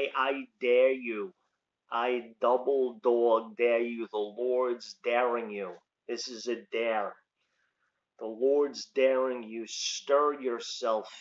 I dare you. I double dog dare you. The Lord's daring you. This is a dare. The Lord's daring you. Stir yourself.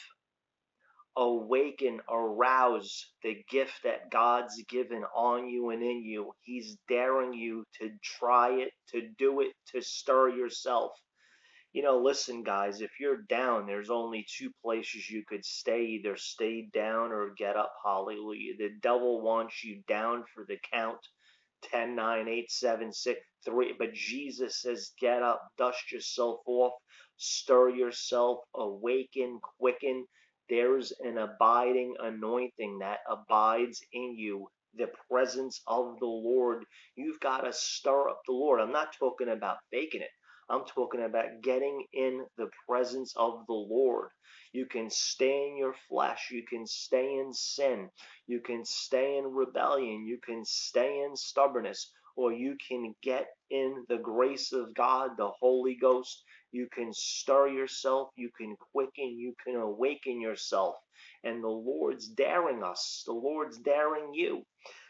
Awaken, arouse the gift that God's given on you and in you. He's daring you to try it, to do it, to stir yourself. Listen, guys, if you're down, there's only two places you could stay: either stay down or get up. Hallelujah. The devil wants you down for the count 10, 9, 8, 7, 6, 3. But Jesus says, get up, dust yourself off, stir yourself, awaken, quicken. There's an abiding anointing that abides in you. The presence of the Lord. You've got to stir up the Lord. I'm not talking about faking it. I'm talking about getting in the presence of the Lord. You can stay in your flesh. You can stay in sin. You can stay in rebellion. You can stay in stubbornness. Or you can get in the grace of God, the Holy Ghost. You can stir yourself. You can quicken. You can awaken yourself. And the Lord's daring us. The Lord's daring you.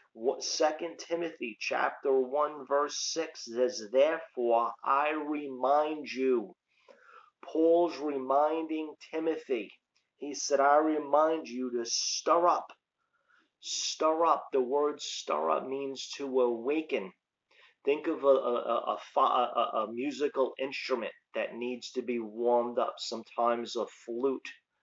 2 Timothy chapter 1 verse 6 says, therefore I remind you. Paul's reminding Timothy. He said, I remind you to stir up. Stir up. The word stir up means to awaken. Think of a musical instrument that needs to be warmed up. Sometimes a flute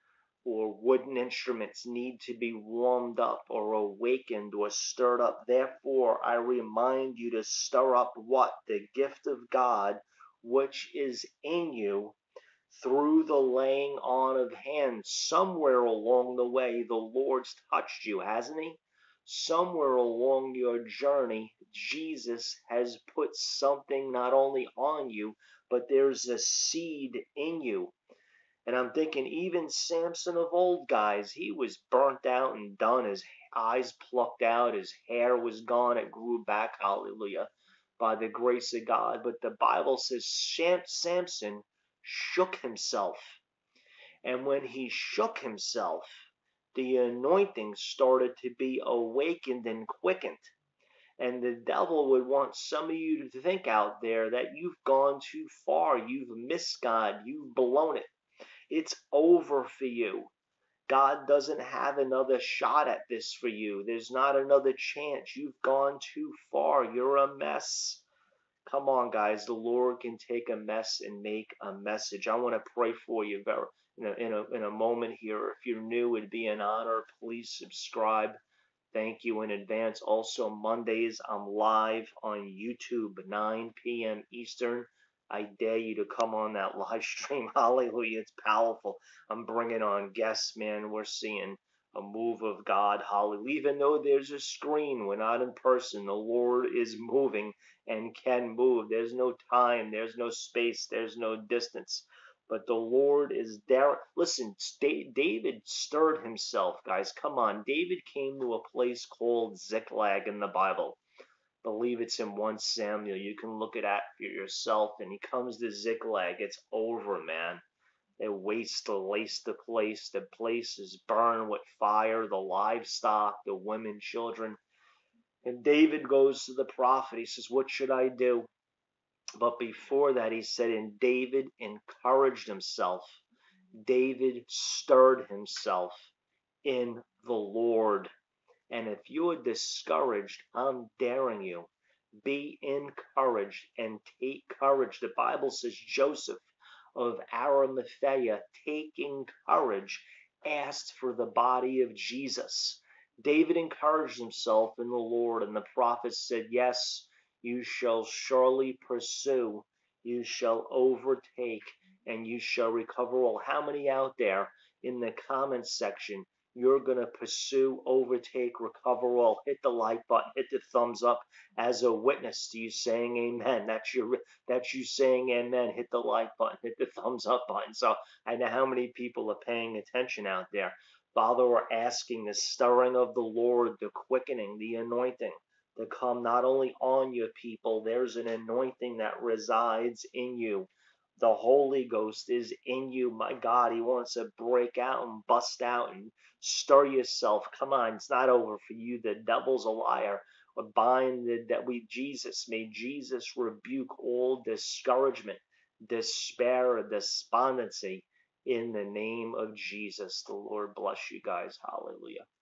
or wooden instruments need to be warmed up or awakened or stirred up. Therefore, I remind you to stir up what? The gift of God, which is in you through the laying on of hands. Somewhere along the way, the Lord's touched you, hasn't he? Somewhere along your journey, Jesus has put something not only on you, but there's a seed in you. And I'm thinking, even Samson of old, guys, he was burnt out and done. His eyes plucked out, his hair was gone, it grew back, hallelujah, by the grace of God. But the Bible says Samson shook himself. And when he shook himself, the anointing started to be awakened and quickened. And the devil would want some of you to think out there that you've gone too far, you've missed God, you've blown it. It's over for you. God doesn't have another shot at this for you. There's not another chance. You've gone too far. You're a mess. Come on, guys. The Lord can take a mess and make a message. I want to pray for you in a moment here. If you're new, it'd be an honor. Please subscribe. Thank you in advance. Also, Mondays, I'm live on YouTube, 9 p.m. Eastern. I dare you to come on that live stream. Hallelujah. It's powerful. I'm bringing on guests, man. We're seeing a move of God. Hallelujah. Even though there's a screen, we're not in person. The Lord is moving and can move. There's no time. There's no space. There's no distance. But the Lord is there. Listen, David stirred himself, guys. Come on. David came to a place called Ziklag in the Bible. I believe it's in 1 Samuel. You can look it at for yourself. And he comes to Ziklag. It's over, man. They waste the place. The place is burned with fire. The livestock, the women, children. And David goes to the prophet. He says, what should I do? But before that, he said, and David encouraged himself. David stirred himself in the Lord. And if you are discouraged, I'm daring you. Be encouraged and take courage. The Bible says Joseph of Arimathea, taking courage, asked for the body of Jesus. David encouraged himself in the Lord, and the prophet said, yes, you shall surely pursue, you shall overtake, and you shall recover all. How many out there in the comments section, you're going to pursue, overtake, recover all? Hit the like button, hit the thumbs up as a witness to you saying amen. That's you saying amen. Hit the like button, hit the thumbs up button. So I know how many people are paying attention out there. Father, we're asking the stirring of the Lord, the quickening, the anointing to come not only on your people. There's an anointing that resides in you. The Holy Ghost is in you. My God, He wants to break out and bust out and stir yourself. Come on, it's not over for you. The devil's a liar. We bind that may Jesus rebuke all discouragement, despair, despondency in the name of Jesus. The Lord bless you guys. Hallelujah.